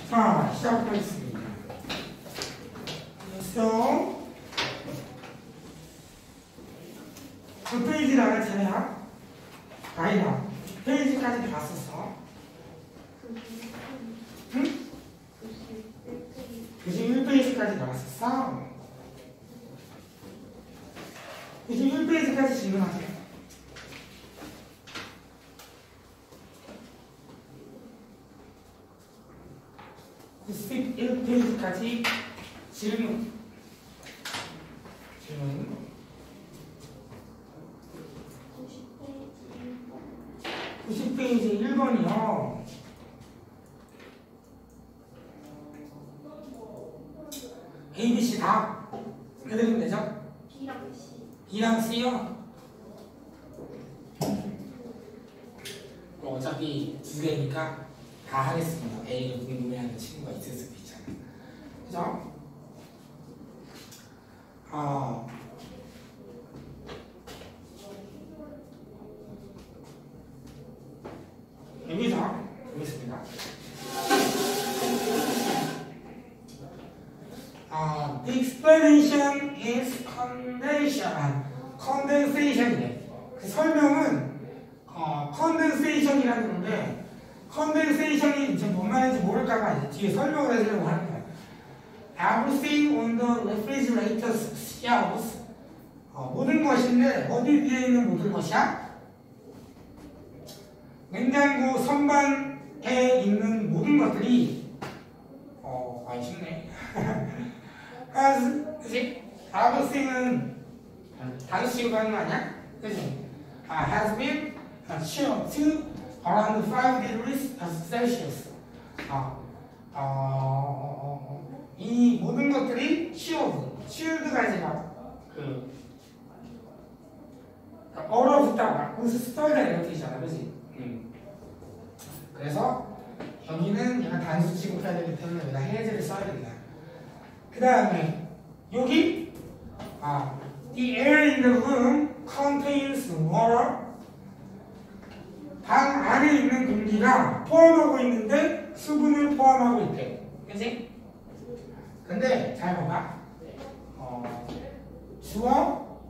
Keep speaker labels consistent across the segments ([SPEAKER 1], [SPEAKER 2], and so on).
[SPEAKER 1] 자, 시작하겠습니다. 그래서 그 페이지 나갔잖아요. 아니다. 페이지까지 봤었어. 응? 91페이지까지 나왔었어. 91페이지까지 질문하세요. 91페이지까지 질문. 90페이지 1번이요. A, B, C 다 해드리면 되죠?
[SPEAKER 2] B랑 C.
[SPEAKER 1] B랑 C요? 어차피 두 개니까 다 하겠습니다. A를 궁금해하는 친구가 있을 수도 있잖아요. 그죠? 여기서 보겠습니다. The explanation is condensation이네. 그 설명은 condensation이라는 건데, condensation이 이제 뭔 말인지 모를까봐 이제 뒤에 설명을 해주려고 하는 거예요. Everything on the refrigerator shelves. 모든 것인데 어디 위에 있는 모든 것이야? 냉장고 선반에 있는 모든 것들이 많이 쉽네. 그치? everything은 단수식으로 하는 거 아니야? 그치? has been chilled to around 5 degrees Celsius. 이 모든 것들이 chilled가 이제 얼어붙다가 거기서 스토리가 이렇게 있잖아, 그치? 그래서 여기는 얘가 단수식으로 해야 되기 때문에 여기다 has를 써야 된다. 그 다음에 여기 the air in the room contains water. 방 안에 있는 공기가 포함하고 있는데 수분을 포함하고 있대. 그치? 근데 잘 봐봐. 주어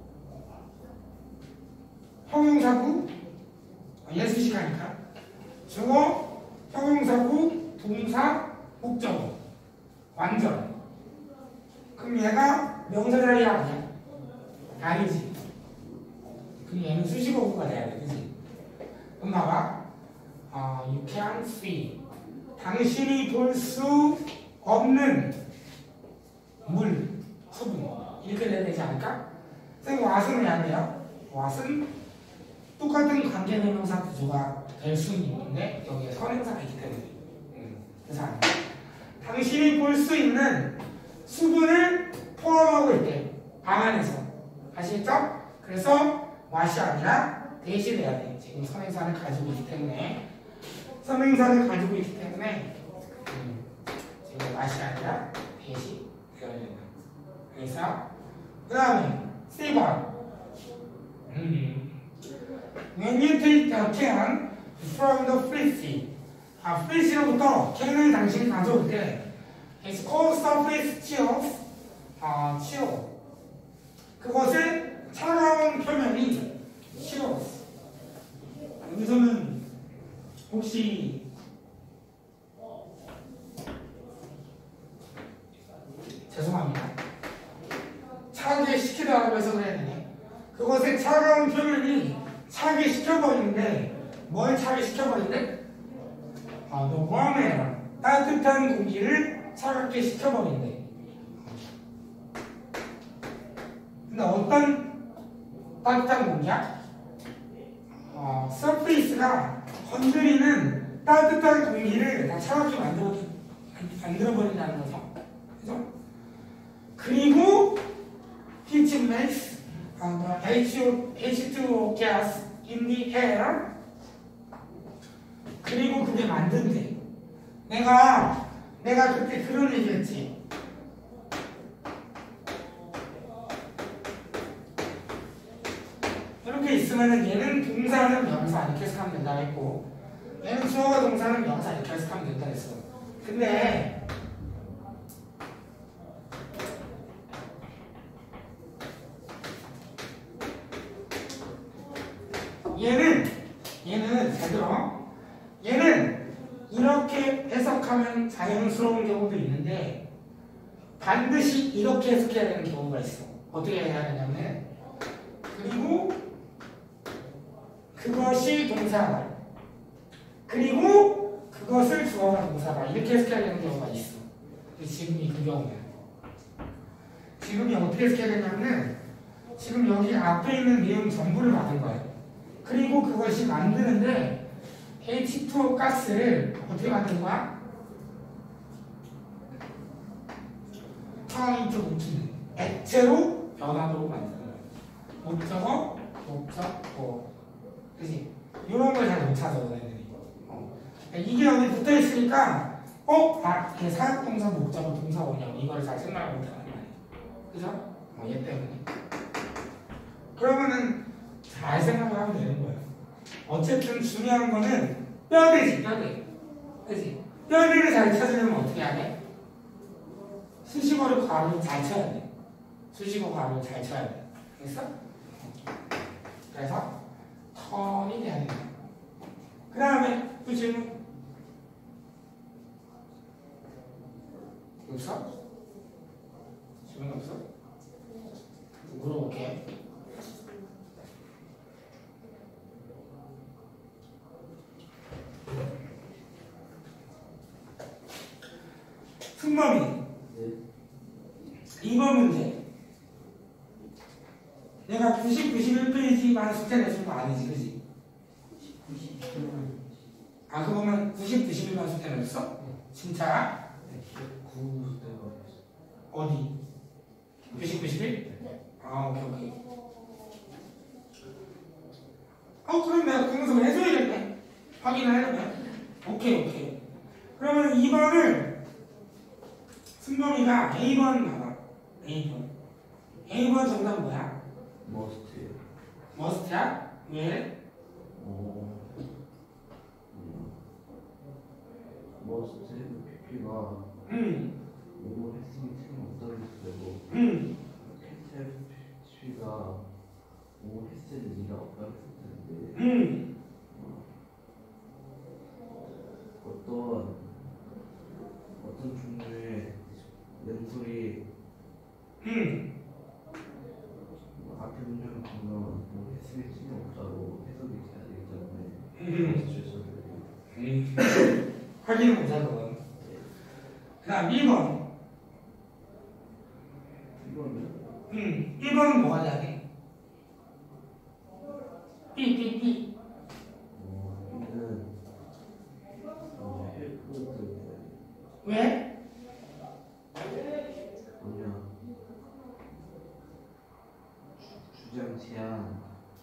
[SPEAKER 1] 형용사구 예수식하니까 주어 형용사구 동사 목적어 완전. 그럼 얘가 명사 자리 아니야? 아니지. 그럼 얘는 수식어구가 돼야 돼, 그치? 그럼 봐봐. You can't see. 당신이 볼 수 없는 물, 수분. 이렇게 돼야 되지 않을까? 선생님, what은 왜 안 돼요? what은 똑같은 관계대명사 구조가 될 수는 있는데 여기에 선행사가 있기 때문에. 그래서 안 돼. 당신이 볼 수 있는 수분을 포함하고 있대. 방 안에서. 아시겠죠? 그래서 what이 아니라 대시돼야 돼. 지금 선행사를 가지고 있기 때문에. 선행사를 가지고 있기 때문에 지금 what이 아니라 대시되어야 된다. 그래서 그 다음에 C번. When you take the can from the fridge. fridge로부터 캔을 당신이 가져올 때 It's cold surface chills. chill. 그것의 차가운 표면이 chills. 여기서는 혹시 죄송합니다. 차게 시키다라고 해서 그래야 되네. 그것의 차가운 표면이 차게 시켜버리는데 뭘 차게 시켜버린대? The warm air. 따뜻한 공기를 차갑게 시켜버린대. 근데 어떤 따뜻한 공기야? 서페이스가 건드리는 따뜻한 공기를 다 차갑게 만들어버린다는 거죠. 그죠? 그리고 heat makes H2O gas in the air. 그리고 그게 만든대. 내가 그때 그런 얘기했지. 이렇게 있으면은 얘는 동사는 명사 이렇게 해석하면 된다 했고, 얘는 주어가 동사는 명사 이렇게 해석하면 된다 했어. 근데 얘는 잘 들어. 얘는 이렇게 해석하면 자연스러운 경우도 있는데 반드시 이렇게 해석해야 되는 경우가 있어. 어떻게 해야 되냐면 그리고 그것이 동사다. 그리고 그것을 주어가 동사다. 이렇게 해석해야 되는 경우가 있어. 지금이 그 경우야. 지금이 어떻게 해석해야 되냐면 지금 여기 앞에 있는 내용 전부를 받은 거예요. 그리고 그것이 만드는데 H2O 가스를 어떻게 만드는 거야? 터인트 묻히는 액체로 변하도록 만드는 거야. 목적어, 목적어. 그치? 이런 걸 잘 못 찾아, 너네들이. 이게 여기 붙어 있으니까, 이게 사역동사, 목적어, 동사, 원형. 이걸 잘 생각을 못 하는 거야. 그죠? 얘 때문에. 그러면은 잘 생각을 하면 되는 거예요. 어쨌든 중요한 거는 뼈대지, 뼈대. 그치? 뼈대를 잘 찾으려면 어떻게 해야 돼? 수식어를 괄호를 잘 쳐야 돼. 수식어 괄호를 잘 쳐야 돼. 됐어? 그래서 턴이 돼야 된다. 그 다음에 또 질문 없어? 질문 없어? 물어볼게. 승범이 2번 문제. 내가 90, 91페이지만 숙제 내준 거 아니지, 그지? 아, 그거면 90, 91만 숙제 냈어? 진짜?
[SPEAKER 2] 9
[SPEAKER 1] 어디? 90, 91? 아, 오케이. 그럼 내가 공부서 해줘야겠네. 확인을 하려면. 오케이. 그러면 2번을 승범이가 A번 봐봐. A번 정답 뭐야? 머스트야? 왜?
[SPEAKER 2] 머스트 PP가 너무 했으면 틀림없다고 했고 캐스트 PP가 너무 했을 리가 없다고 했을 텐데 어떤 종류의 연소리 앞에 문장을 보면 뭐 했으면 틀림없다고 해석이 돼야 되기 때문에
[SPEAKER 1] 확인을 못할 거거든. 그 다음 2번. 1번은 뭐가 돼야 돼? 삐.
[SPEAKER 2] B는
[SPEAKER 1] 왜?
[SPEAKER 2] 주장 제한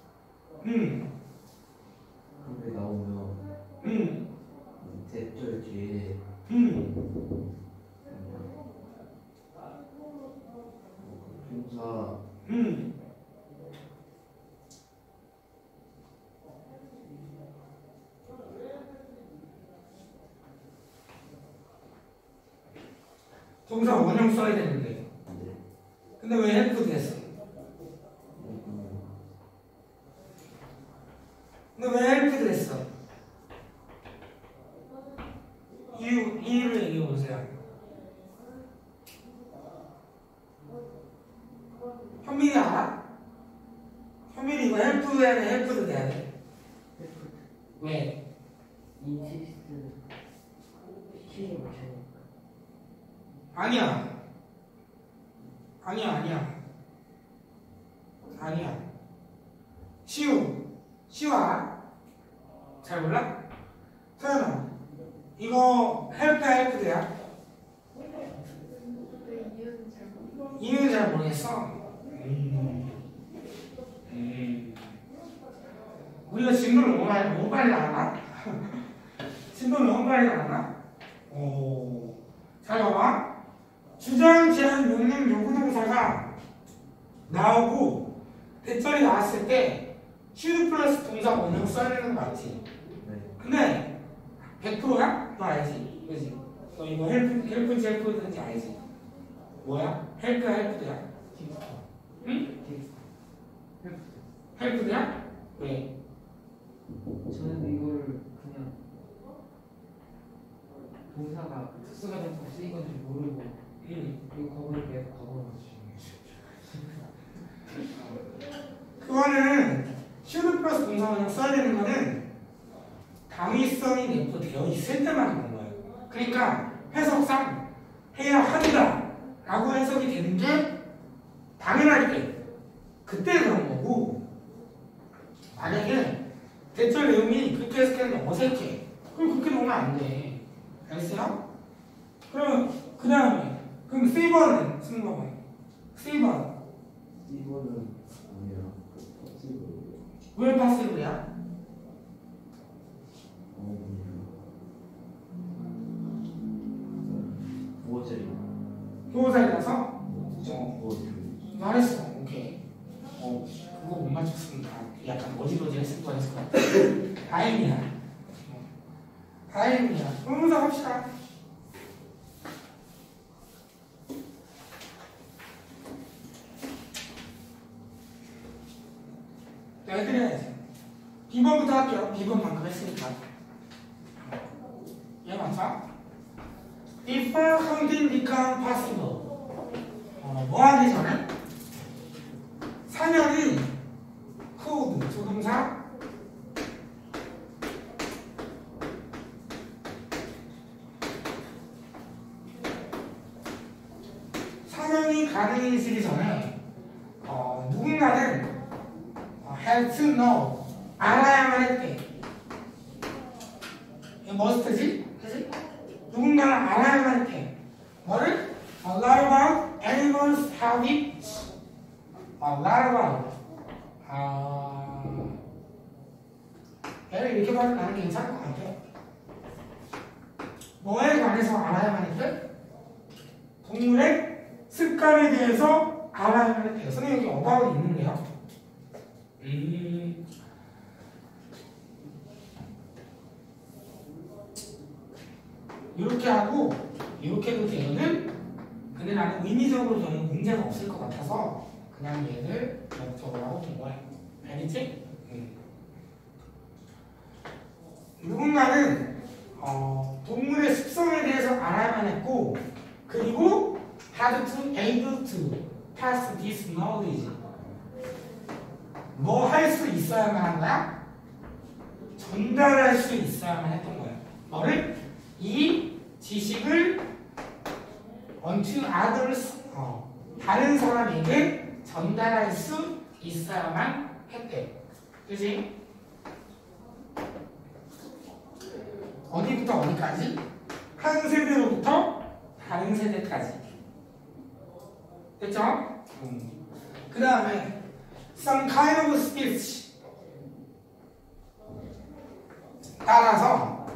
[SPEAKER 2] 그게 나오면 대절 뒤에 동사
[SPEAKER 1] 동사 원형 써야 되는데. 근데 왜 헬프 됐어? 근데 왜 헬프 됐어? 이유를 얘기해 보세요. 현민이 알아? 현민이 이거 헬프 해야 돼? 헬프도 돼야 돼? 왜?
[SPEAKER 3] 인시스트 시키지 마세요.
[SPEAKER 1] 아니야. 시우 알아? 잘 몰라? 서연아, 이거 헬프야? 이유는 잘 모르겠어. 우리가 진도를 너무 빨리 나가나? 진도를 너무 빨리 나가나? 잘 봐봐. 주장, 제한, 명령, 요구동사가 나오고 대절이 나왔을 때 슈드 플러스 동사 원형 써야 되는 거 맞지? 근데 100%야? 너 알지? 그지? 너 이거 헬프인지 헬프든지 알지? 뭐야? 헬프야? 응? 헬프야? 왜?
[SPEAKER 3] 저는 이거를 그냥 동사가 특수가 돼서 쓰인 건지 모르고 이거 과거를 계속 과거로
[SPEAKER 1] 그거는 should 플러스 동사 그냥 써야 되는 거는 당위성이 내포되어 있을 때만 그런 거예요. 그러니까 해석상 해야 한다 라고 해석이 되는 게 당연할 때 그때 그런 거고, 만약에 대절 내용이 그렇게 해석하는 게 어색해 그럼 그렇게 놓으면 안 돼. 알겠어요? 그럼 그 다음에 그럼 3번은 쓰는 거 봐요. 3번
[SPEAKER 2] 이거는 아니야. 파시브.
[SPEAKER 1] 왜 파시브야?
[SPEAKER 2] 부어짜리.
[SPEAKER 1] 교사이라서?
[SPEAKER 2] 부어짜리.
[SPEAKER 1] 잘했어. 오케이. 그거 못 맞췄습니다. 약간 어지러지했을 뻔했을 것 같아. 다행이야. 다행이야. 의문사 합시다. 내가 해드려야지. B번부터 할게요. B번 방금 했으니까. 얘 맞죠? Before counting become possible. 뭐 하기 전에? 사년이 could 조동사 사년이 가능해지기 전에 누군가는 had to know 알아야만 했대. 이거 must지? 그치? 누군가는 알아야만 했대. 뭐를? A lot about animals habits. A lot about. 얘를 이렇게 봐도 나는 괜찮을 것 같아. 뭐에 관해서 알아야만 했대? 동물의 습관에 대해서 알아야만 했대요. 선생님 여기 어바웃 있는데요. 이렇게 하고 이렇게 해도 되거든? 근데 나는 의미적으로 저는 문제가 없을 것 같아서 그냥 얘를 적으로 하고 둔 거야. 알겠지? 누군가는 동물의 습성에 대해서 알아야만 했고, 그리고 had to able to pass this knowledge. 뭐 할 수 있어야만 한 거야? 전달할 수 있어야만 했던 거야. 뭐를? 이 지식을 onto others, 다른 사람에게 전달할 수 있어야만 했대. 그치? 어디부터 어디까지? 한 세대로부터 다른 세대까지. 됐죠? 그 다음에 some kind of speech. 따라서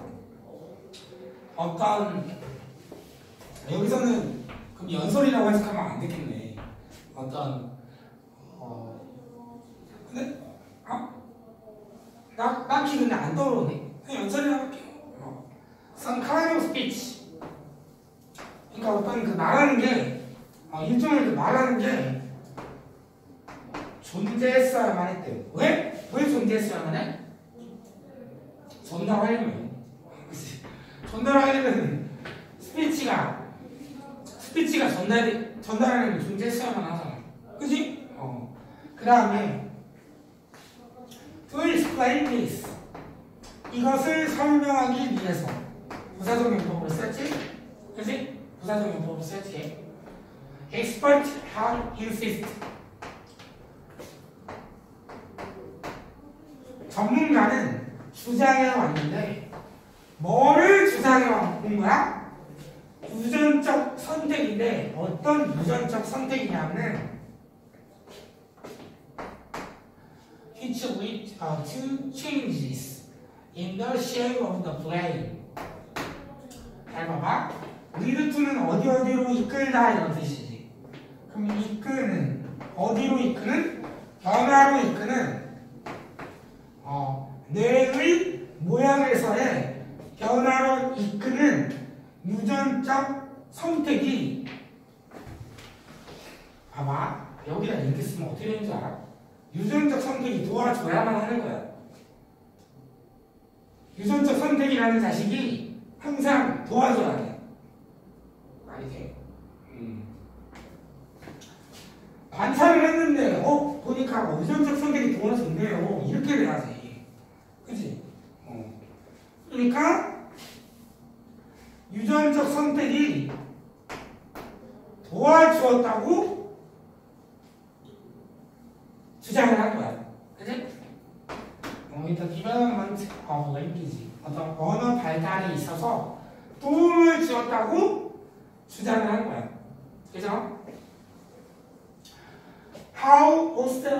[SPEAKER 1] 어떤, 여기서는 그럼 연설이라고 해석하면 안 되겠네. 어떤 근데 딱히 근데 안 떠오르네. 그냥 연설이라고 할게요. some kind of speech. 그러니까 어떤 그 말하는 게 일종의 그 말하는 게 존재했어야만 했대요. 왜? 왜 존재했어야만 해? 전달하려면. 전달하려면 스피치가 전달하려면 존재했어야만 하잖아. 그치? 그 다음에 to explain this. 이것을 설명하기 위해서 부사적 용법으로 썼지? 그치? 부사적 용법으로 썼지? expert have insist. 전문가는 주장해 왔는데 뭐를 주장해 온 거야? 유전적 선택인데 어떤 유전적 선택이냐면 which lead to changes in the shape of the brain. 잘 봐봐. lead to는 어디로 이끌다 이런 뜻이지. 그럼 이끄는 어디로 이끄는? 변화로 이끄는 뇌의 모양에서의 변화로 이끄는 유전적 선택이 봐봐 여기다 이렇게 쓰면 어떻게 되는 줄 알아? 유전적 선택이 도와줘야만 하는 거야. 유전적 선택이라는 자식이 항상 도와줘야 돼. 말이 돼? 관찰을 했는데 보니까 유전적 선택이 도와준대요. 이렇게 돼야지. 그치? 그러니까 유전적 선택이 도와주었다고 주장을 한 거야. 그치? 일단 development of language 어떤 언어 발달이 있어서 도움을 주었다고 주장을 한 거야. 그죠? How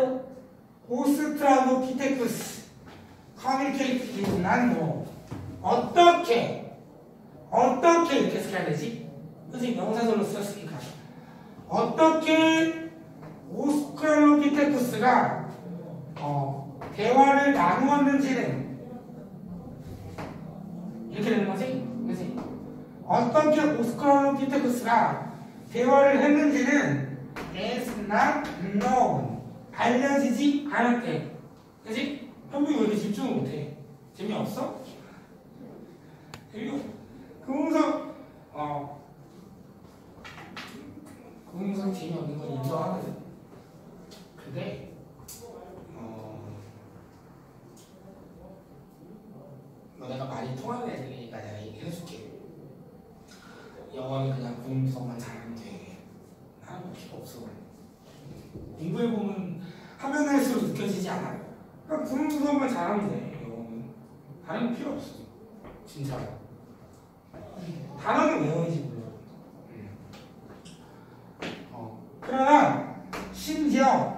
[SPEAKER 1] Australopithecus communicated 난 뭐 어떻게 이렇게 써야 되지? 그치? 명사절로 썼으니까 어떻게 오스트랄로피테쿠스가 대화를 나누었는지는 이렇게 되는 거지? 그치? 어떻게 오스트랄로피테쿠스가 대화를 했는지는 is not known 알려지지 않았대. 그치? 현명이 왜 이렇게 집중을 못해? 재미없어? 금웅성 재미없는 건 인정하거든. 근데 내가 많이 통하는 애들이니까 내가 얘기해줄게. 영어는 그냥 공부만 잘하면 돼. 나는 뭐 필요 없어. 공부해보면 하면 할수록 느껴지지 않아. 그냥 공부만 잘하면 돼. 영어는 다른 거 필요 없어. 진짜로. 단어는 외워야지 물론. 그러나 심지어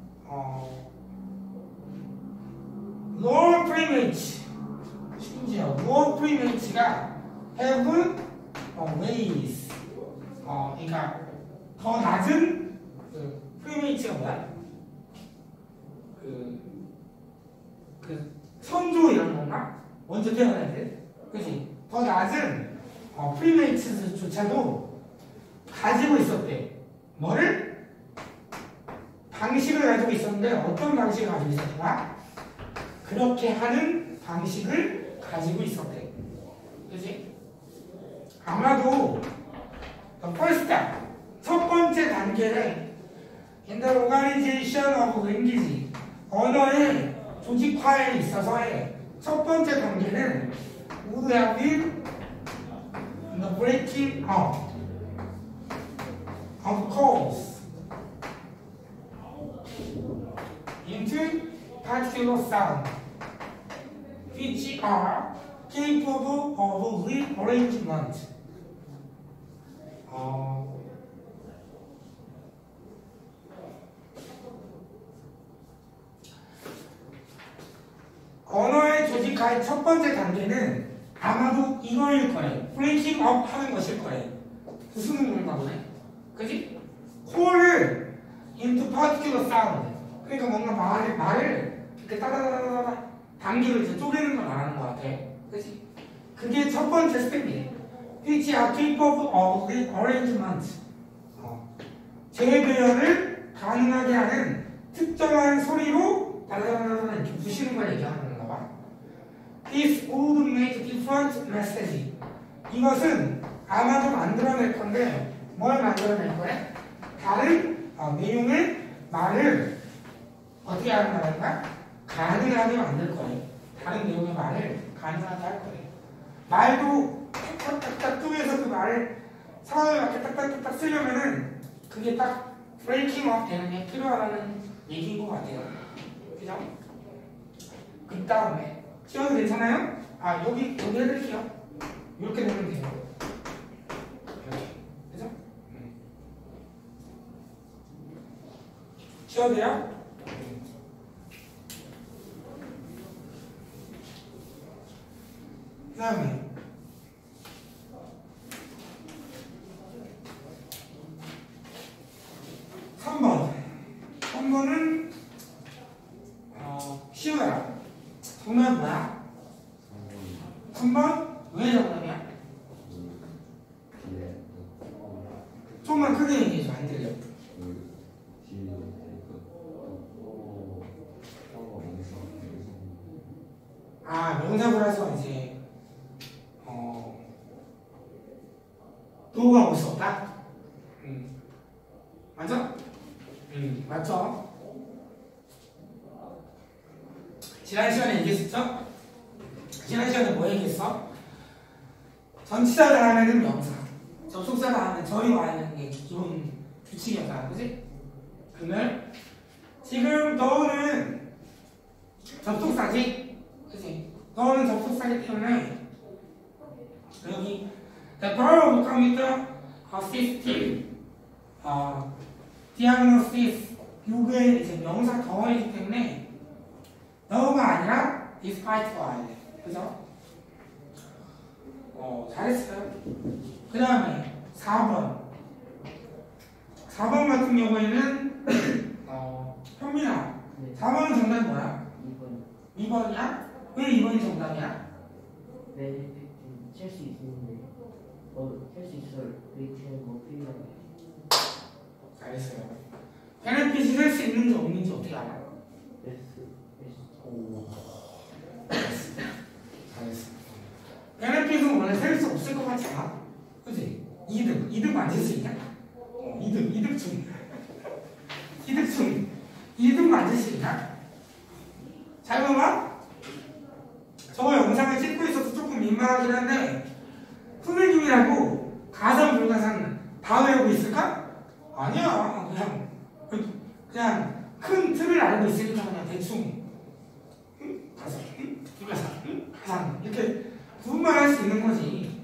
[SPEAKER 1] lower primates 심지어 lower primates가 have ways 그러니까 더 낮은 primates가 뭐야? 그 선조 이런 건가? 먼저 태어날 때, 그렇지? 더 낮은 primates조차도 가지고 있었대. 뭐를? 방식을 가지고 있었는데 어떤 방식을 가지고 있었나? 그렇게 하는 방식을 가지고 있었대. 그치? 아마도 the first step, 첫 번째 단계는 in the organization of language, 언어의 조직화에 있어서의 첫 번째 단계는 would have been the breaking up of course into particular sound which are capable of rearrangement. 언어의 조직화의 첫 번째 단계는 아마도 이거일 거예요. breaking up 하는 것일 거예요. 부수는 건가 보네. 그지? 콜을 into particular sound. 그러니까 뭔가 말을 이렇게 따다다다다 단계로 이제 쪼개는 걸 말하는 것 같아. 그지? 그게 첫 번째 스텝이에요. which are capable of rearrangement. 재배열을 가능하게 하는 특정한 소리로 다다다다다 이렇게 부시는 걸 얘기하는 건가 봐. This would make different message. 이것은 아마도 만들어낼 건데 뭘 만들어낼 거야? 다른 내용의 말을 어떻게 하는 말인가? 가능하게 만들 거예요. 다른 내용의 말을 가능하게 할 거예요. 말도 탁탁탁탁 쪼개서 그 말을 상황에 맞게 딱딱딱딱 쓰려면은 그게 딱 브레이킹 업 되는 게 필요하다는 얘기인 것 같아요. 그죠? 그 다음에 지워도 괜찮아요? 여기 해드릴게요. 이렇게 되면 돼요. 이렇게. 그죠? 지워도 돼요? 그 다음에 3번은 쉬워요. 정답은 뭐야? 3번? 왜 정답이야? 크게 얘기해줘. 안 들려. 아, 명사구라서 이제 도가 올 수 없다? 맞아? 맞죠? 지난 시간에 얘기했었죠? 지난 시간에 뭐 얘기했어? 전치사 다음에는 명사, 접속사 다음에 저희 와는 게 기본 규칙이었잖아, 그지? 그러면 지금 너는 접속사지? 그지? 너는 접속사기 때문에 여기 the power of computer assistive diagnosis 이게 이제 명사 덩어리이기 때문에 너가 아니라 despite가 와야 돼. 그죠? 잘했어요. 그 다음에 4번. 4번 같은 경우에는 현민아. 4번은 정답이 뭐야?
[SPEAKER 3] 2번.
[SPEAKER 1] 2번이야? 왜 2번이 정답이야?
[SPEAKER 3] 네, 셀수 있는데 셀수 있어. 웨이트는 뭐 필요하고.
[SPEAKER 1] 잘했어요. 베네핏이 셀 수 있는지 없는지 어떻게 알아? 오. 잘했어. 베네핏은 원래 셀 수 없을 것 같지 않아? 그치? 2등 만질 수 있냐? 2등 2등 만질 수 있냐? 잘 봐봐. 저거 영상을 찍고 있어서 조금 민망하긴 한데 훈련 중이라고 가상 불가상 다 외우고 있을까? 아니야. 그냥 큰 틀을 알고 있으니까 그냥 대충 가상, 불가상, 가상 이렇게 구분만 할 수 있는 거지.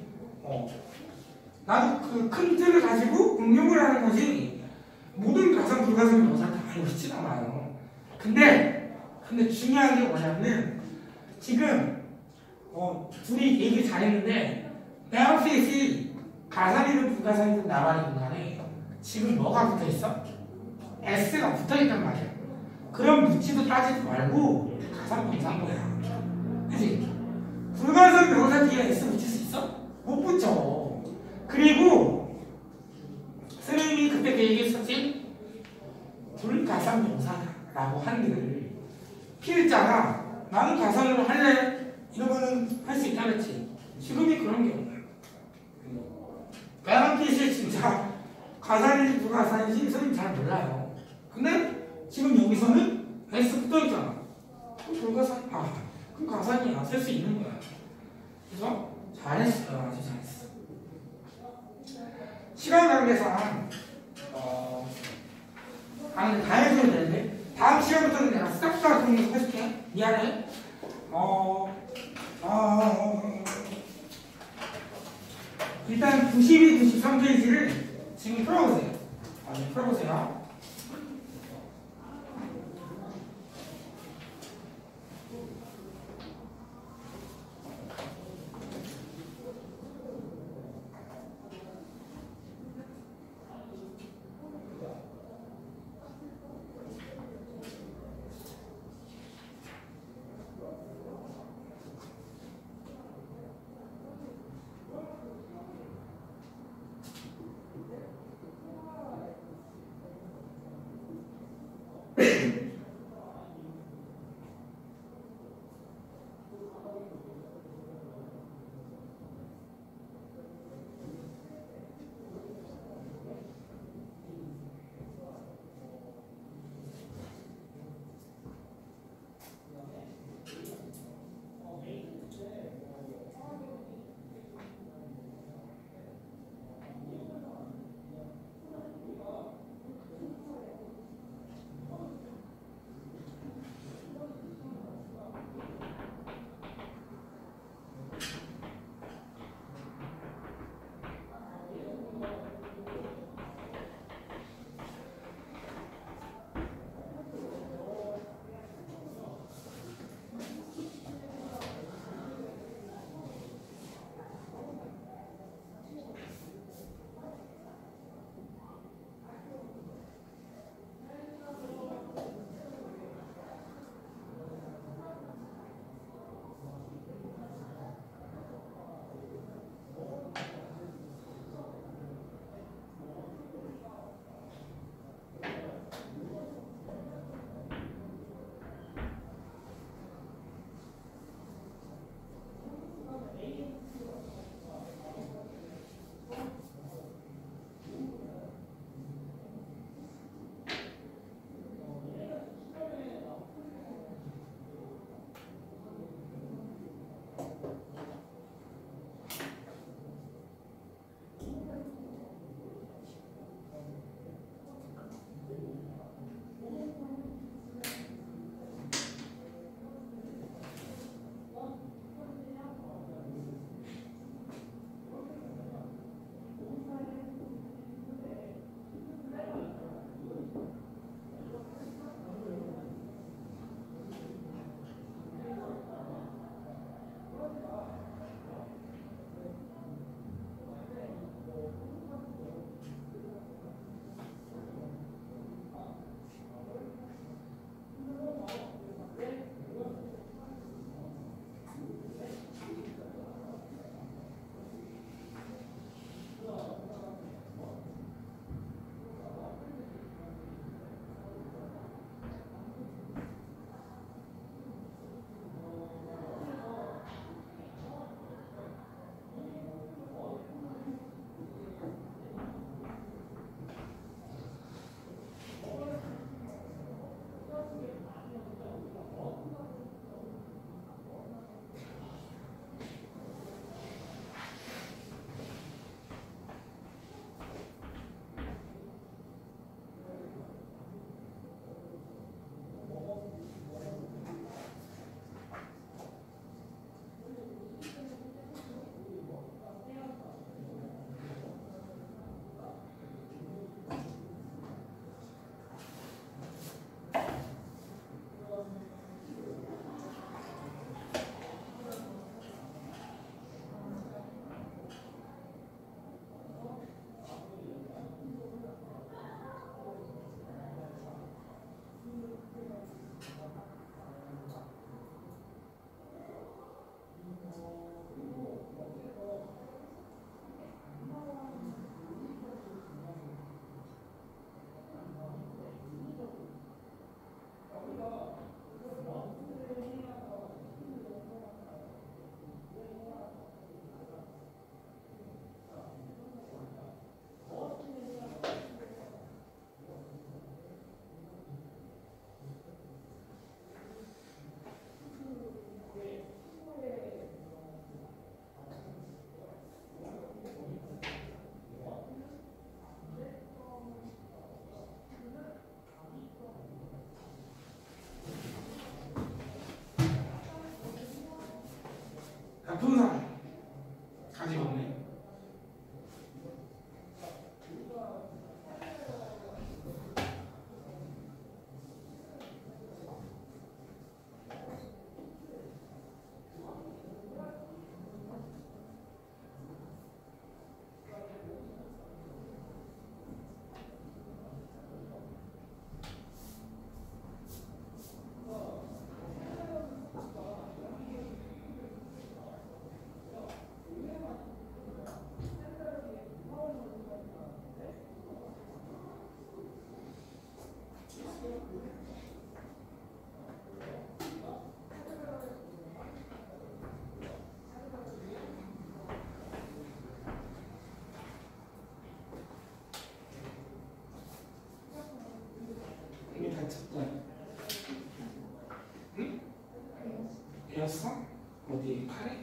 [SPEAKER 1] 나도 그 큰 틀을 가지고 응용을 하는 거지. 모든 가상 불가상 영상 다 알고 있진 않아요. 근데 중요한 게 뭐냐면 지금 둘이 얘기 잘했는데 베어핏이 가상이든 불가상이든 나발이든 간에 지금 뭐가 붙어있어? S가 붙어있단 말이야. 그럼 묻지도 따지도 말고 가상 명사인 거야. 그치? 불가상 명사 뒤에 S 붙일 수 있어? 못 붙여. 그리고 선생님이 그때 그 얘기했었지? 불가상 명사라고 한들 필자가 나는 가상으로 할래? 이러면은 할 수 있다 그랬지. 지금이 그런 게 없네. 베어핏이 진짜 가상인지 불가상인지 선생님 잘 몰라요. 근데 지금 여기서는 S 붙어있잖아. 그럼 불가상, 그럼 가상이야. 쓸 수 있는 거야. 그래서 잘했어요. 아주 잘했어. 시간 관계상 근데 다 해줘야 되는데 다음 시간부터는 내가 싹싹 그런 거 해줄게. 미안해. 일단 92, 93페이지를 지금 풀어보세요. 풀어보세요. 응? 배웠어? 어디 팔에?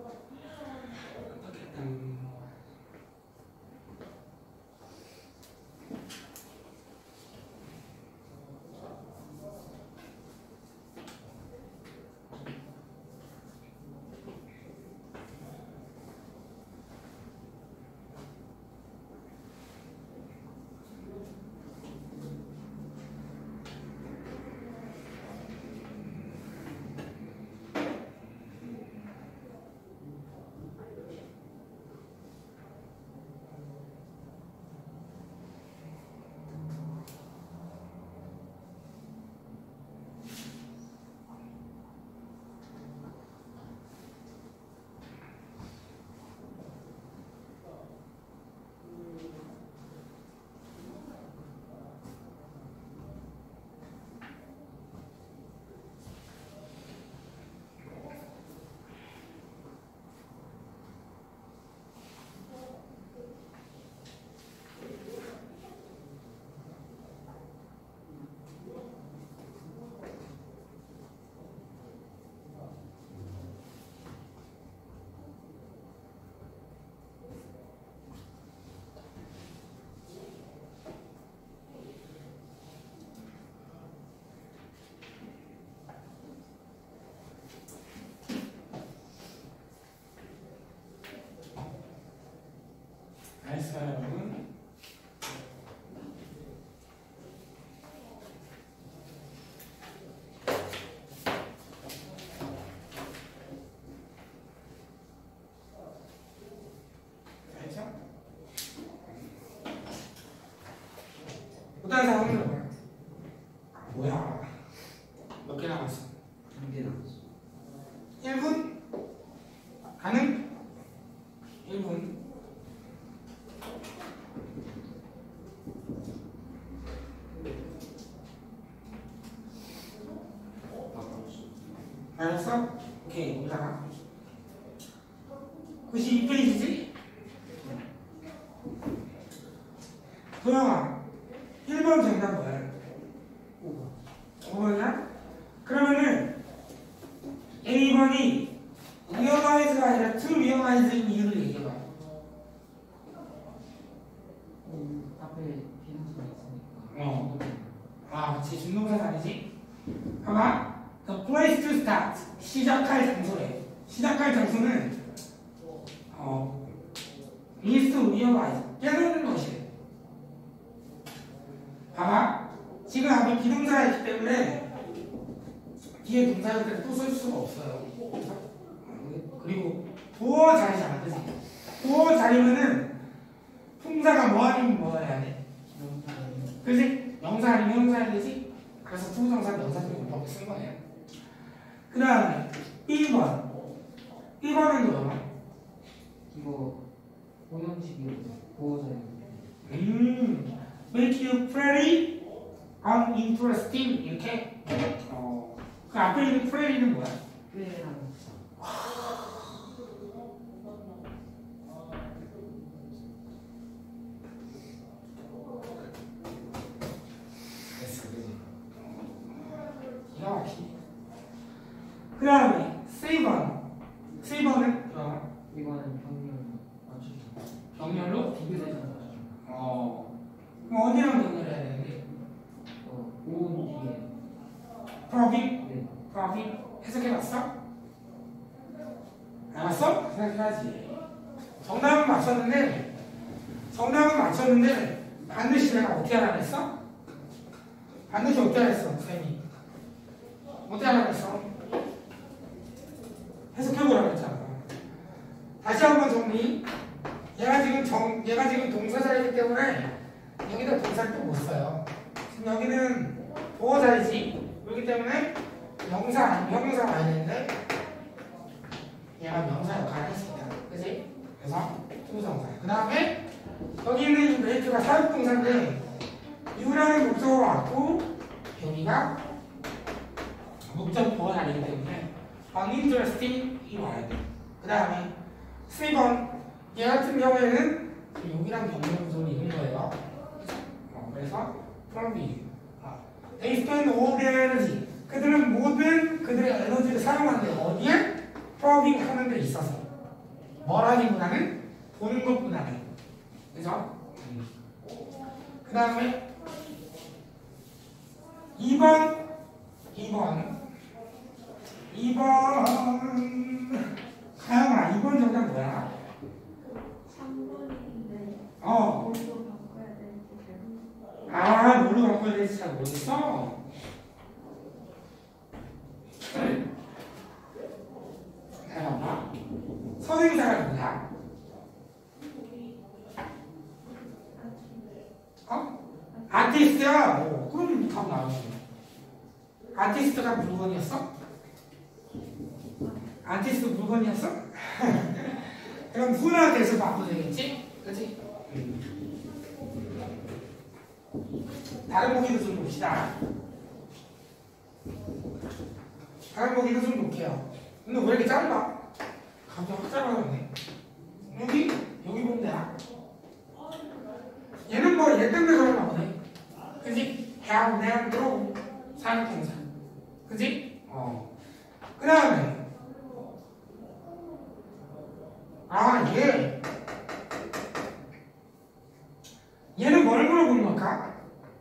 [SPEAKER 1] 알겠어요, 여러분? 알죠? 못하는 사람 흔들어 봐요. 뭐야? 몇 개 남았어?
[SPEAKER 2] 1개 남았어.
[SPEAKER 1] 1분? 가능? 1분. 알았어? 오케이, 보자. 92페이지지? 도영아, 1번 정답 뭐야? 5번이야? 그러면은 A번이 위험하이즈가 아니라 too 위험하이즈인 이유를 얘기해봐.
[SPEAKER 3] 앞에 비동사가 있으니까.
[SPEAKER 1] 아, 그치. 준동사가 아니지? 봐봐. The place to start. 시작할 장소래. 시작할 장소는 is to 위험하이즈. 깨놓는 것이래. 봐봐. 지금 앞에 비동사가 있기 때문에 뒤에 동사를 또 쓸 수가 없어요. 그리고 보어 자리잖아, 그치? 보어 자리면은 품사가 뭐 아니면 뭐 해야 돼? 그치? 명사 아니면 형사 해야 되지? 그래서 투부정사 명사 중에 뭐 쓴 거예요. 그 다음에 B번. B번은 뭐야?
[SPEAKER 3] 이거 보형식이에요. 보호자예요.
[SPEAKER 1] Make you pretty uninteresting 이렇게? 그 앞에 있는 pretty는 뭐야?
[SPEAKER 3] 꽤라는
[SPEAKER 1] 그 다음에 C번. C번은
[SPEAKER 3] 이거는 병렬 맞추죠.
[SPEAKER 1] 병렬로?
[SPEAKER 3] 비교대상 맞추죠.
[SPEAKER 1] 그럼 어디랑 병렬해야 되는데?
[SPEAKER 3] 오은 뒤에.
[SPEAKER 1] profit?
[SPEAKER 3] 네.
[SPEAKER 1] profit? 해석해봤어? 알았어? 해석해야지. 정답은 맞췄는데 반드시 내가 어떻게 하라 그랬어? 반드시 어떻게 하라 그랬어, 쌤이? 어떻게 하라 그랬어? 해석해보라 그랬잖아. 다시 한번 정리. 얘가 지금 동사자이기 때문에 여기다 동사를 또 못 써요. 지금 여기는 보호자이지. 그렇기 때문에 명사 아니면 형용사가 와야 되는데 얘가 명사 역할을 했습니다. 그치? 그래서 투부정사. 그 다음에 여기 있는 이 메이크가 사역동사인데 유라는 목적어가 왔고 여기가 목적 보호가 아니기 때문에 uninteresting이 와야 돼. 그 다음에 3번 얘 같은 경우에는 여기랑 병렬 구조를 읽은 거예요. 그래서 from They spend all their energy. 그들은 모든 그들의 에너지를 사용하는데 어디에? probing 하는 데 있어서. 뭐라기보다는 보는 것보다는. 그죠? 그 다음에 2번 가영아 2번 정답 뭐야?
[SPEAKER 4] 3번인데
[SPEAKER 1] 어.
[SPEAKER 4] 뭘로 바꿔야 되는지 잘
[SPEAKER 1] 아, 뭘로 바꿔야 될지 잘 모르겠어? 가영아 선행사가 누구야? 어? 아티스트야? 그럼 답 나오지. 아티스트가 물건이었어? 아티스트 물건이었어? 그럼 후나 대서 바꿔도 되겠지? 그치? 다른 보기도 좀 봅시다. 다른 보기도 좀 볼게요. 근데 왜 이렇게 짧아? 갑자기 확 짧아졌네. 여기 보면 돼요. 얘는 뭐 얘 때문에 그런 나오네. 그지? have, them, through 사역동사. 그지? 그 다음에 얘는 뭘 물어보는 걸까?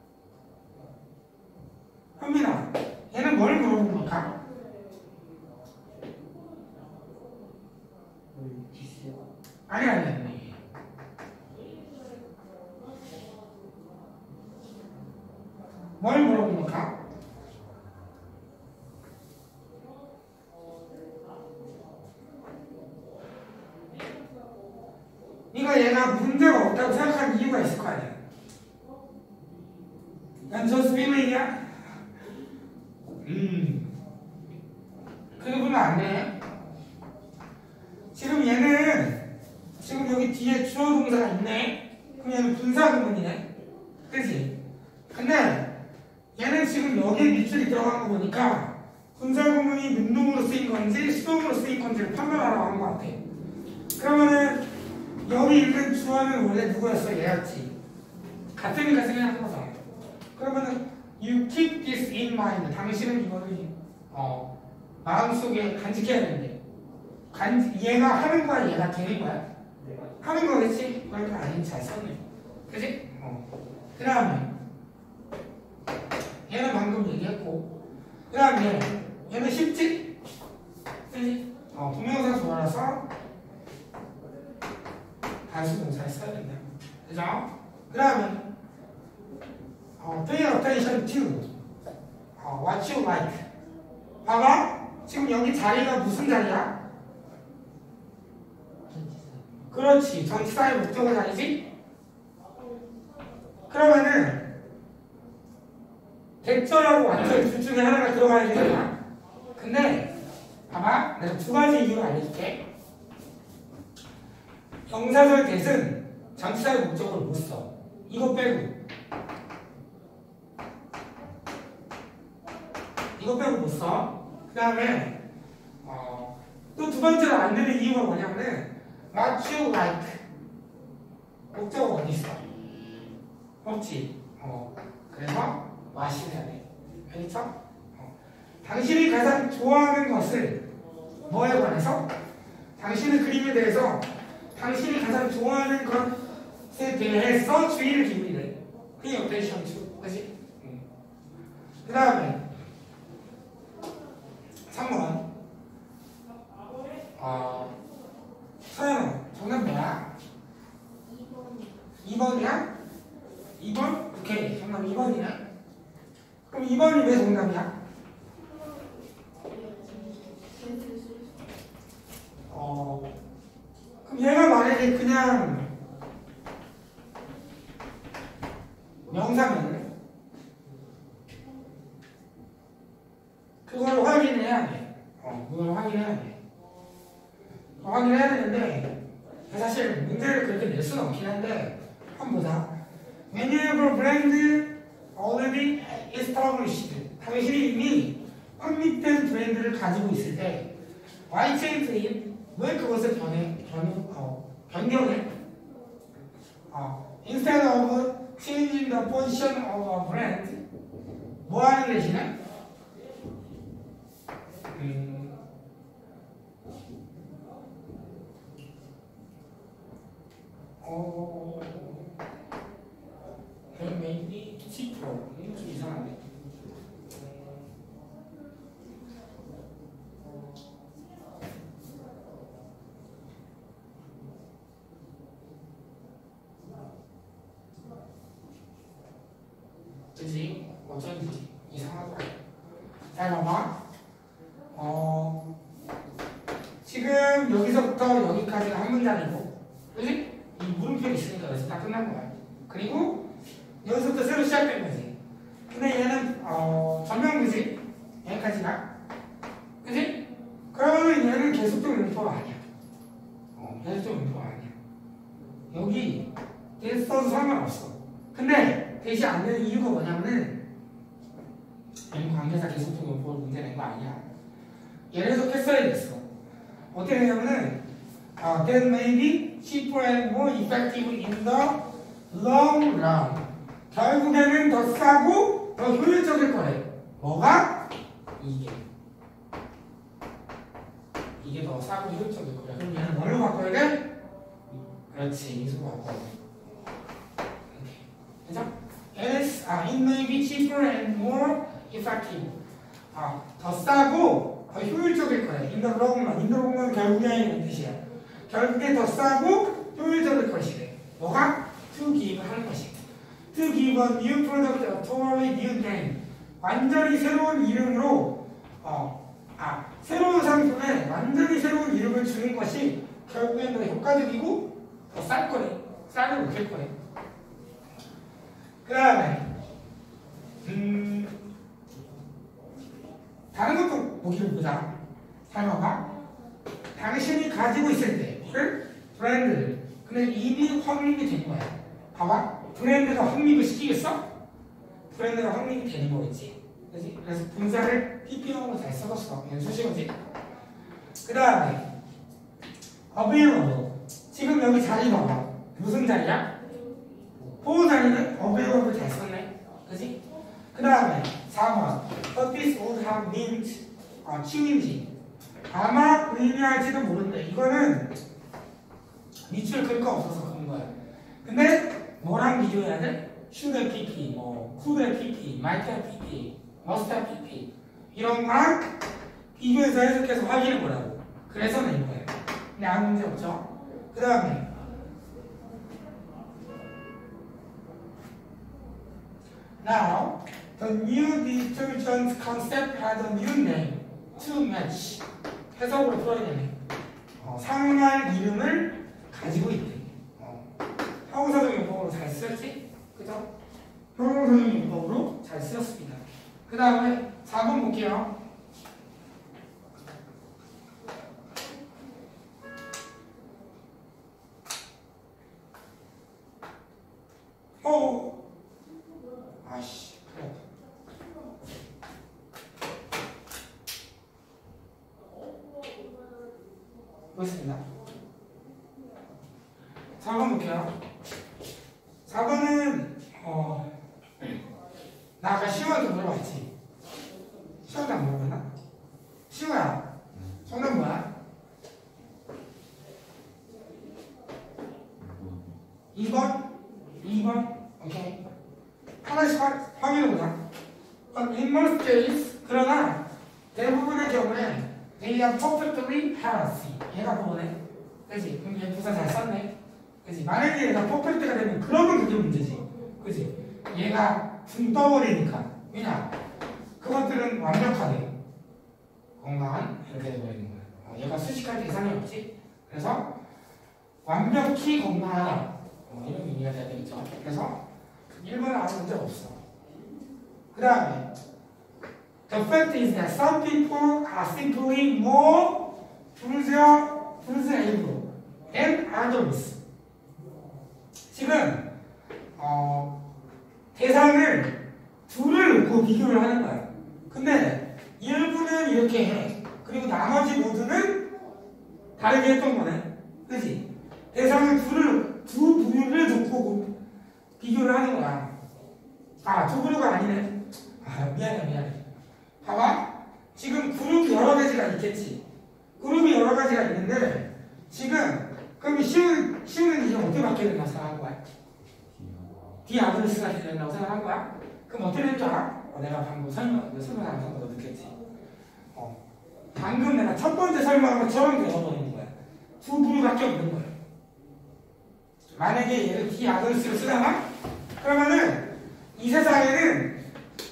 [SPEAKER 1] 현민아, 얘는 뭘 물어보는 걸까? 아니. 뭘 물어보는 걸까? 그러니까 얘가 문제가 없다고 생각하는 이유가 있을 거 아니야. 난 just feeling이야? 그게 보면 안 돼. 지금 얘는 지금 여기 뒤에 주어 동사가 있네. 그럼 얘는 분사 구문이네. 그치? 근데 얘는 지금 여기에 밑줄이 들어간 거 보니까 분사 구문이 능동으로 쓰인 건지 수동으로 쓰인 건지를 판단하라고 하는 것 같아. 그러면은 여기 있는 주어는 원래 누구였어? 얘였지. 같으니까 생각한 거잖아. 그러면은 you keep this in mind. 당신은 이거를 마음속에 간직해야 되는데 얘가 하는 거야? 얘가 되는 거야? 하는 거겠지? 그러니까 아니 잘 썼네. 그치? 그 다음에 얘는 방금 얘기했고 그 다음에 얘는 쉽지? 그치? 동명사 좋아라서 단수동사를 써야 된다. 그죠? 그 다음에 pay attention to what you like. 봐봐. 지금 여기 자리가 무슨 자리야? 그렇지. 전치사의 목적어 자리지? 그러면은 대절하고 완절 둘 중에 하나가 들어가야 되잖아. 근데 봐봐. 내가 두 가지 이유를 알려줄게. 경사절 대신 전치사의 목적어를 못 써. 이거 빼고 못 써. 그 다음에 또 두 번째로 안 되는 이유가 뭐냐면은 what you like 목적어 어디 있어? 없지. 그래서 what이 해야 돼. 알겠죠? 당신이 가장 좋아하는 것을 뭐에 관해서? 당신의 그림에 대해서 당신이 가장 좋아하는 것에 대해서 주의를 기울이래. 그게 attention to. 그치? 그 다음에 3번 서연아 정답 뭐야? 2번이야? 2번? 오케이 정답 2번이야. 그럼 2번이 왜 정답이야? 그럼 얘가 만약에 그냥 명사면은 그걸 확인해야 돼. 그걸 확인해야 돼. 확인해야 되는데 사실 문제를 그렇게 낼 수는 없긴 한데 한번 보자. Whenever brand already established, 당신이 이미 확립된 브랜드를 가지고 있을 때 why change it? 왜 그것을 변경해? Instead of changing the position of a brand, 뭐 하는 대신에? maybe 10%. 이거 좀 이상한데. 그치? 어쩐지 이상하다. 잘 봐봐. 지금 여기서부터 여기까지가 한 문장이고, 그치? 이 물음표가 있으니까 여기서 다 끝난 거야. 그리고 여기서부터 새로 시작된 거지. 근데 얘는 전명구지? 여기까지가. 그치? 그러면 얘는 계속적 문법가 아니야. 계속적 문법가 아니야. 여기 써도 상관없어. 근데 대시 안 되는 이유가 뭐냐면은 얘는 관계사 계속적 문법을 문제 낸 거 아니야. 얘를 해석했어야 됐어. 어떻게 되냐면은 that may be cheaper and more effective in the long run. 결국에는 더 싸고 더 효율적일 거래. 뭐가? 이게 더 싸고 효율적일 거래. 그럼 얘는 뭘로 바꿔야 돼? 그렇지, 이수로 바꿔야 돼. 그죠? It may be cheaper and more effective. 더 싸고 더 효율적일 거래. In the long run. In the long run 결국에 이런 뜻이야. 결국에 더 싸고 효율적일 것이래. 뭐가? To give 하는 것이. To give a new product a totally new name. 완전히 새로운 이름으로 새로운 상품에 완전히 새로운 이름을 주는 것이 결국엔 더 효과적이고 더 쌀 거래. 싸게 먹힐 거래. 그 다음에 다른 것도 보기를 보자. 잘 봐봐. 당신이 가지고 있을 때 브랜드를 근데 이미 확립이 된 거야. 봐봐. 브랜드가 확립을 시키겠어? 브랜드가 확립이 되는 거겠지. 그치? 그래서 분사를 PP형으로 잘 써줬어. 얘는 수식어지. 그 다음에 available. 지금 여기 자리 봐봐. 무슨 자리야? 보호 자리는 available 잘 썼네. 그치? 그 다음에 4번 But this would have meant changing. 아마 의미할지도 모른대. 이거는 밑줄 긁 거 없어서 그런 거야. 근데 뭐랑 비교해야 돼? should have pp, could have pp, might have pp, must have pp 이런 거랑 비교해서 해석해서 확인해 보라고. 그래서 낸 거예요. 근데 아무 문제 없죠? 그 다음에 Now, the new detergent concept had a new name to match. 해석으로 풀어야 되네. 상할 이름을 가지고 있대. 형용사적 용법으로 잘 쓰였지? 그죠? 형용사적 용법으로 잘 쓰였습니다. 그 다음에 4번 볼게요. 아씨, 그래. 보겠습니다. 4번 볼게요. 4번은 나 아까 시우한테 물어봤지? 시우한테 안 물어봤나? 시우야, 정답 뭐야? 2번? 2번? 오케이. 하나씩 확인해보자. in most cases, 그러나 대부분의 경우에 they are perfectly healthy. 얘가 그거네. 그치? 그럼 얘 부사 잘 썼네. 그치? 만약에 얘가 퍼펙트가 되면 그러면 그게 문제지. 그치? 얘가 붕 떠버리니까. 왜냐? 그것들은 완벽하게 건강한 이렇게 되어버리는 거야. 얘가 수식할 대상이 없지? 그래서 완벽히 건강하다. 이런 의미가 돼야 되겠죠. 그래서 1번은 아무 문제 없어. 그 다음에 The fact is that some people are simply more vulnerable than others. 지금 대상을 둘을 놓고 비교를 하는 거야. 근데 일부는 이렇게 해. 그리고 나머지 모두는 다르게 했던 거네. 그치? 대상을 두 부류를 놓고 비교를 하는 거야. 두 부류가 아니네. 미안해. 봐봐. 지금 그룹이 여러 가지가 있겠지. 그룹이 여러 가지가 있는데 지금 그럼 시우는 이제 어떻게 바뀌어야 된다고 생각한 거야? D 아드레스가 된다고 생각한 거야? 그럼 어떻게 될 줄 알아? 내가 방금 설명하면서 너 느꼈지? 방금 내가 첫 번째 설명한 것처럼 되어버리는 거야. 두 부류밖에 없는 거야. 만약에 얘를 D 아드레스를 쓰잖아? 그러면은 이 세상에는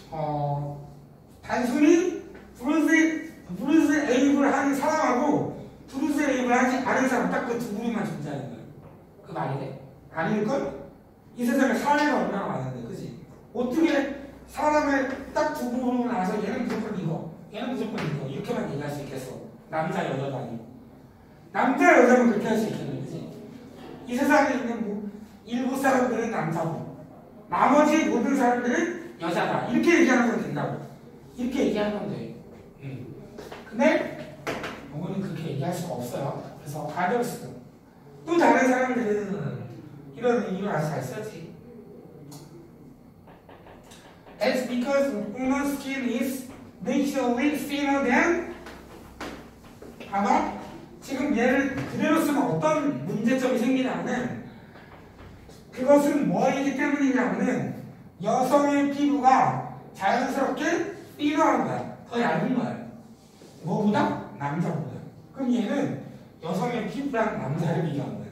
[SPEAKER 1] 단순히 브루스 에이블을 하는 사람하고 브루스 에이블을 하지 않은 사람 딱 그 두 부류만 존재하는 거야. 그 말이 돼? 아닐걸? 이 세상에 사회가 얼마나 많은데, 그지? 어떻게 사람을 딱 두 부류로 나눠서 얘는 무조건 이거, 얘는 무조건 이거 이렇게만 얘기할 수 있겠어? 남자 여자가 아니고 남자 여자면 그렇게 할 수 있겠네, 그지? 이 세상에 있는 일부 사람들은 남자고 나머지 모든 사람들은 여자다 이렇게 얘기하는 건 된다고. 이렇게 얘기하는 건 돼. 근데 어머니는 그렇게 얘기할 수가 없어요. 그래서 아더스 또 다른 사람들은 이런 의미를 아주 잘 쓰지. That's because woman's skin is naturally thinner than. 봐봐. 지금 얘를 그대로 쓰면 어떤 문제점이 생기냐면 그것은 뭐이기 때문이냐면은 여성의 피부가 자연스럽게 삐너한 거야. 더 얇은 거야. 뭐보다? 남자보다. 그럼 얘는 여성의 피부랑 남자를 비교한 거야.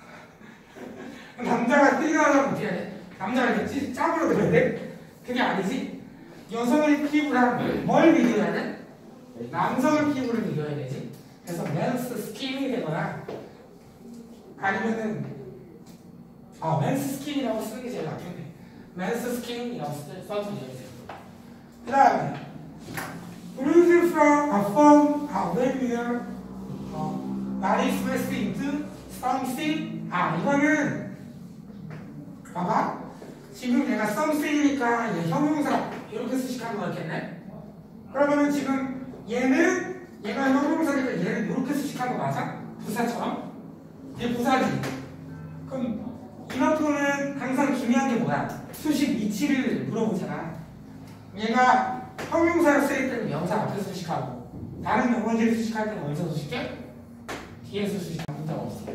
[SPEAKER 1] 남자가 삐너하려면 어떻게 해야 돼? 남자가 이렇게 짝으로 들어야 돼? 그게 아니지. 여성의 피부랑 뭘 비교해야 돼? 남성의 피부를 비교해야 되지. 그래서 맨스 스킨이 되거나 아니면은 맨스 스킨이라고 쓰는 게 제일 낫겠네. 맨스 스킨이라고 써주면 되겠어요. 그 다음에 bruising from when we are not expressed into something. 이거는 봐봐. 지금 얘가 something이니까 형용사 이렇게 수식한 거였겠네. 그러면은 지금 얘가 형용사니까 얘를 이렇게 수식한 거 맞아? 부사처럼? 얘 부사지. 그럼 이너토는 항상 중요한 게 뭐야? 수식 위치를 물어보잖아. 얘가 형용사를 쓸 때는 명사 앞에서 수식하고 다른 명사를 수식할 때는 어디서 수식해? 뒤에서 수식하는 문자가 없어.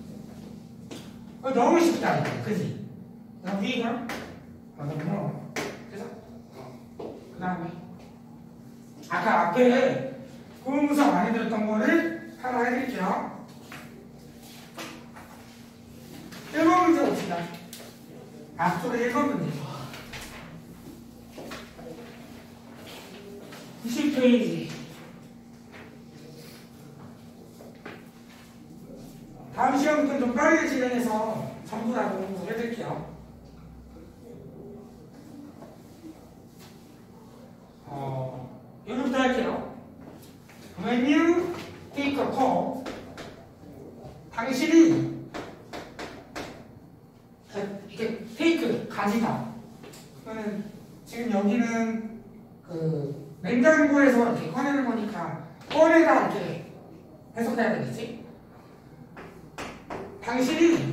[SPEAKER 1] 너무 쉽다 이거, 그지? 여기가 그럼 그래서 그 다음에 아까 앞에 구문부사 많이 들었던 거를 하나 해드릴게요. 1번 문제 봅시다. 앞쪽에 1번 문제 90페이지. 다음 시간부터 좀 빠르게 진행해서 전부 다 공부해드릴게요. 이거부터 할게요. When you take a call, 당신이 이렇게 take 가지다. 그러면 지금 여기는 그 냉장고에서 이렇게 꺼내는 거니까 꺼내다 이렇게 해석해야 되겠지? 당신이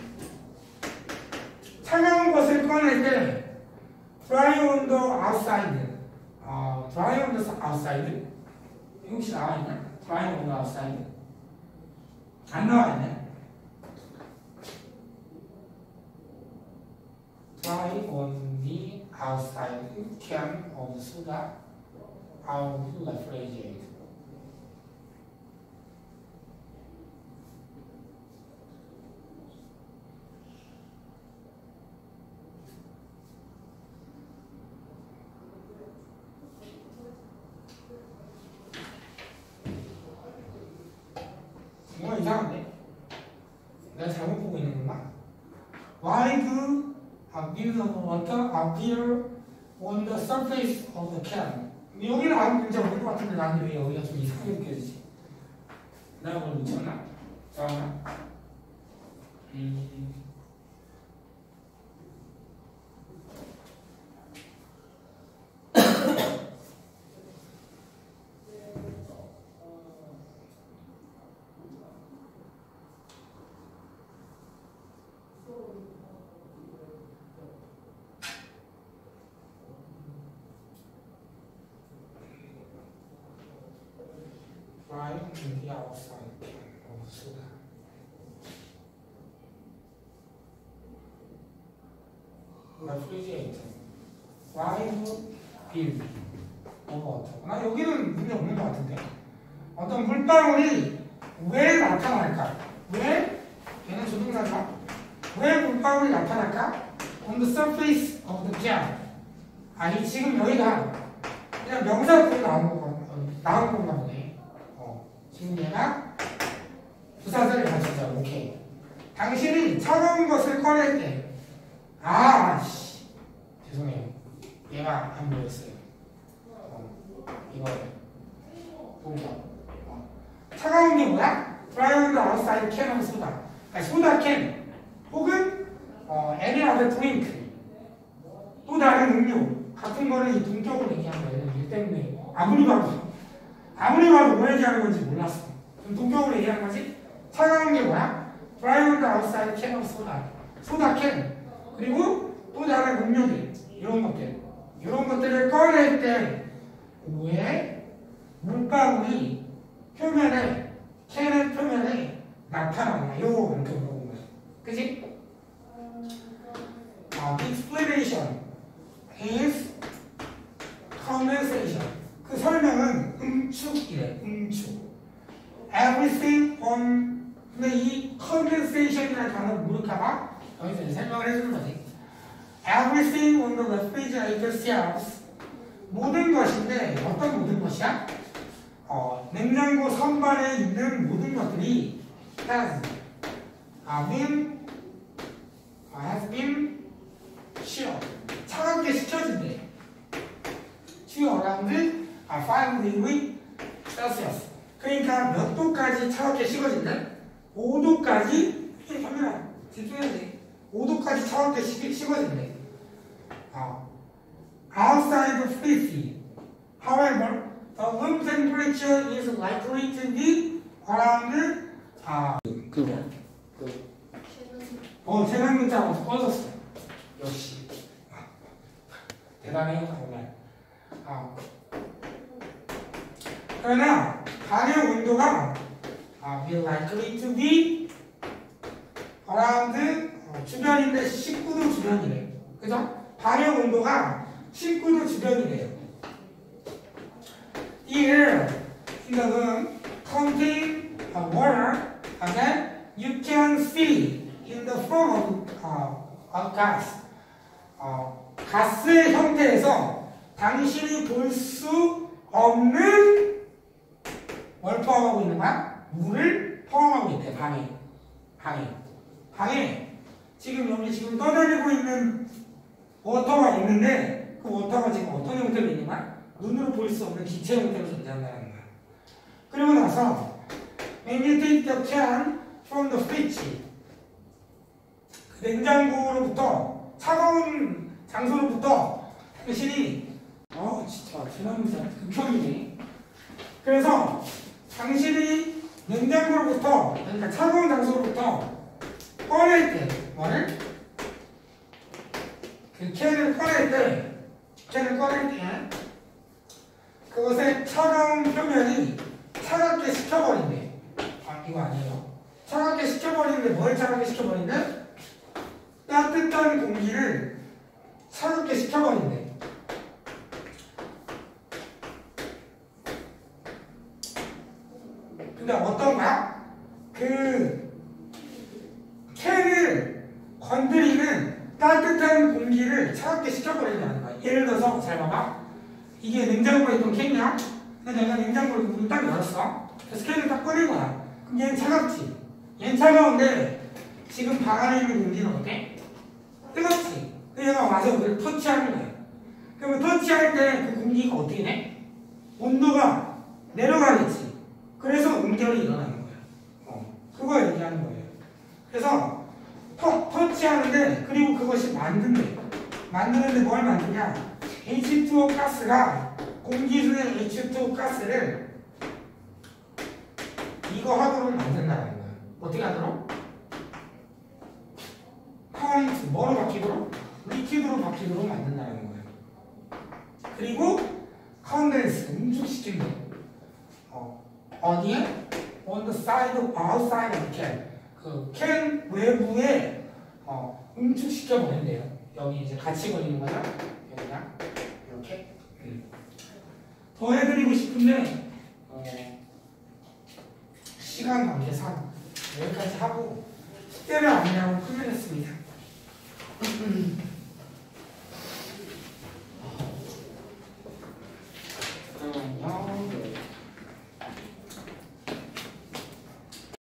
[SPEAKER 1] 차가운 것을 꺼낼 때 dry on the outside. dry on the outside? 이거 혹시 나와있나? dry on the outside. 안 나와있네. dry on the outside can of soda out refrigerate. 뭔가 이상한데? 내가 잘못 보고 있는 건가? Why do beads of water appear on the surface of the can? 여기는 아무 문제 없는 것 같은데 나는 왜 여기가 좀 이상하게 느껴지지? 내가 뭘 놓쳤나? 잠깐만. in the outside can of soda. refrigerator. five bill of water. 나 여기는 문제 없는 것 같은데. 어떤 물방울이 왜 나타날까? 왜? 얘는 조동사가 왜 물방울이 나타날까? On the surface of the can. 아니 지금 여기가 그냥 명사구로 나온 건가 보네. 지금 얘가 부사절을 가졌죠. 오케이. 당신이 차가운 것을 꺼낼 때, 죄송해요. 얘가 안 보였어요. 이거 보죠. 차가운 게 뭐야? Frying outside can of soda. 그러니까 소다 캔 혹은 any other drink. 또 다른 음료 같은 거를 이 동격으로 얘기한 거예요. 일 때문에 아무리 봐도 뭐 얘기하는 건지 몰랐어. 그럼 동격으로 얘기한 거지? 차가운 게 뭐야? Frying outside can of soda. 소다 캔 그리고 또 다른 음료들 이런 것들을 꺼낼 때 왜 물방울이 캔의 표면에 나타나나요? 이렇게 물어본 거야. 그치? The explanation is condensation. 그 설명은 응축이래. 응축. Everything on. 근데 이 condensation이라는 단어를 모를까봐 여기서 이제 설명을 해주는 거지. Everything on the refrigerator shelves. 모든 것인데 어떤 모든 것이야? 냉장고 선반에 있는 모든 것들이 has been chilled. 차갑게 식혀진대. to around 5 degree Celsius. 그러니까 몇 도까지 차갑게 식어진다? 5도까지. 카메라 집중해야지. 5도까지 차갑게 식어진대. Outside the freezing. However, the room temperature is likely to be around 재난 문자가 꺼졌어. 역시 대단해 정말. 그러나 방의 온도가 be likely to be around 주변인데 19도 주변이래. 그죠? 방의 온도가 19도 주변이래요. The air in the room contain water that you can see in the form of gas. 가스의 형태에서 당신이 볼 수 없는 뭘 포함하고 있는 거야? 물을 포함하고 있대. 방에 지금 여기 지금 떠다니고 있는 워터가 있는데 그 워터가 지금 어떤 형태로 있는 거야? 눈으로 볼 수 없는 기체 형태로 존재한다는 거야. 그리고 나서 when you take the can from the fridge, 그 냉장고로부터 차가운 장소로부터 당신이 진짜 대단하다. 극혐이네. 그래서 당신이 냉장고로부터 그러니까 차가운 장소로부터 꺼낼 때 뭐를? 그 캔을 꺼낼 때 그것의 차가운 표면이 차갑게 식혀버린대. 이거 아니에요. 차갑게 식혀버리는데 뭘 차갑게 식혀버린대? 따뜻한 공기를 차갑게 식혀버린대. 근데 어떤가? 그 캔을 건드리는 따뜻한 공기를 차갑게 식혀버린다는 거야. 예를 들어서 잘 봐봐. 이게 냉장고에 있던 캔이야. 근데 내가 냉장고를 문을 딱 열었어. 그래서 캔을 딱 꺼낸 거야. 그럼 얘는 차갑지. 얘는 차가운데 지금 방 안에 있는 공기는 어때? 뜨겁지. 얘가 와서 그걸 터치하는 거야. 그러면 터치할 때 그 공기가 어떻게 돼? 온도가 내려가겠지. 그래서 응결이 일어나는 거야. 그거 얘기하는 거예요. 그래서 터치하는데 그리고 그것이 만드는데 뭘 만드냐? H2O 가스가 공기 중에 H2O 가스를 이거 하도록 만든다는 거야. 어떻게 하도록? 커런트 뭐로 바뀌도록? 리퀴드로 바뀌도록 만든다는 거야. 그리고 컨덴스 응축시킨다. 어디에? on the side, outside of can. 그 can 외부에 응축시켜 버린대요. 여기 이제 같이 걸리는 거죠. 여기랑 이렇게. 더 해드리고 싶은데 시간 관계상 여기까지 하고 숙제를 안 내고 끝내겠습니다.